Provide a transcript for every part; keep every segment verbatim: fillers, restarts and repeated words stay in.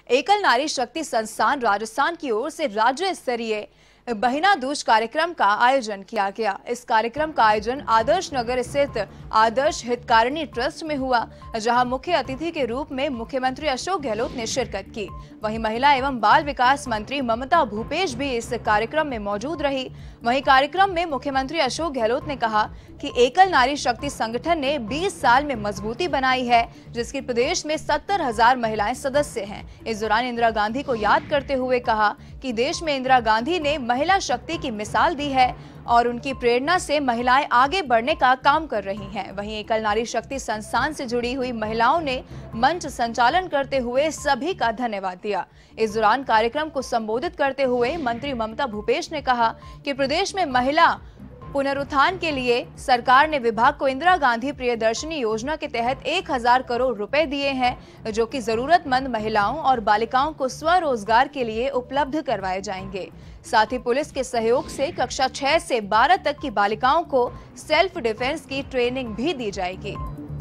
एकल नारी शक्ति संस्थान राजस्थान की ओर से राज्य स्तरीय बहिना दूज कार्यक्रम का आयोजन किया गया। इस कार्यक्रम का आयोजन आदर्श नगर स्थित आदर्श हितकारिणी ट्रस्ट में हुआ, जहां मुख्य अतिथि के रूप में मुख्यमंत्री अशोक गहलोत ने शिरकत की। वहीं महिला एवं बाल विकास मंत्री ममता भूपेश भी इस कार्यक्रम में मौजूद रही। वहीं कार्यक्रम में मुख्यमंत्री अशोक गहलोत ने कहा कि एकल नारी शक्ति संगठन ने बीस साल में मजबूती बनाई है, जिसकी प्रदेश में सत्तर हजार महिलाएं सदस्य हैं। इस दौरान इंदिरा गांधी को याद करते हुए कहा कि देश में इंदिरा गांधी ने महिला शक्ति की मिसाल दी है और उनकी प्रेरणा से महिलाएं आगे बढ़ने का काम कर रही हैं। वहीं एकल नारी शक्ति संस्थान से जुड़ी हुई महिलाओं ने मंच संचालन करते हुए सभी का धन्यवाद दिया। इस दौरान कार्यक्रम को संबोधित करते हुए मंत्री ममता भूपेश ने कहा कि प्रदेश में महिला पुनरुत्थान के लिए सरकार ने विभाग को इंदिरा गांधी प्रियदर्शनी योजना के तहत एक हजार करोड़ रुपए दिए हैं, जो कि जरूरतमंद महिलाओं और बालिकाओं को स्वरोजगार के लिए उपलब्ध करवाए जाएंगे। साथ ही पुलिस के सहयोग से कक्षा छह से बारह तक की बालिकाओं को सेल्फ डिफेंस की ट्रेनिंग भी दी जाएगी।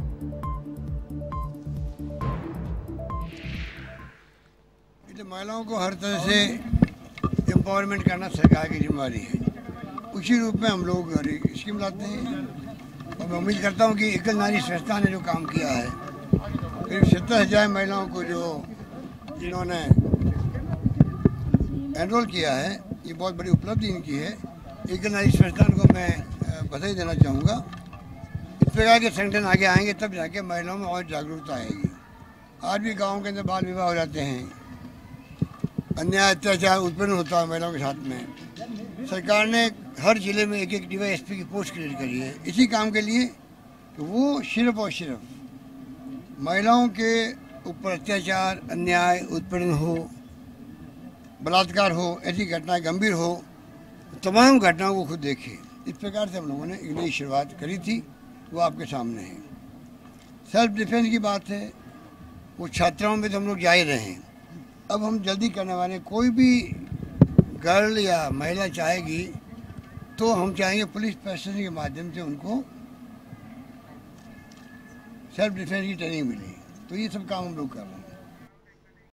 महिलाओं को हर तरह से एम्पावरमेंट करना सरकार की जिम्मेदारी है। उसी रूप में हम लोग स्कीम लाते हैं और मैं उम्मीद करता हूं कि एकल नारी संस्था ने जो काम किया है, करीब सत्तर हजार महिलाओं को जो इन्होंने एनरोल किया है, ये बहुत बड़ी उपलब्धि इनकी है। एकल नारी संस्थान को मैं बधाई देना चाहूँगा। इस प्रकार के संगठन आगे आएंगे तब जाके महिलाओं में और जागरूकता आएगी। आज भी गाँव के अंदर बाल विवाह हो जाते हैं, अन्याय अत्याचार उत्पन्न होता है महिलाओं के साथ में। सरकार ने हर जिले में एक एक डीवाईएसपी की पोस्ट क्रिएट करी है इसी काम के लिए कि वो सिर्फ और सिर्फ महिलाओं के ऊपर अत्याचार, अन्याय उत्पन्न हो, बलात्कार हो, ऐसी घटनाएं गंभीर हो, तमाम घटनाओं को खुद देखे। इस प्रकार से हम लोगों ने एक नई शुरुआत करी थी, वो आपके सामने है। सेल्फ डिफेंस की बात है, वो छात्राओं में तो हम लोग जा ही रहे हैं। अब हम जल्दी करने वाले, कोई भी गर्ल या महिला चाहेगी तो हम चाहेंगे पुलिस प्रशासन के माध्यम से उनको सेल्फ डिफेंस की ट्रेनिंग मिले। तो ये सब काम हम लोग कर रहे हैं।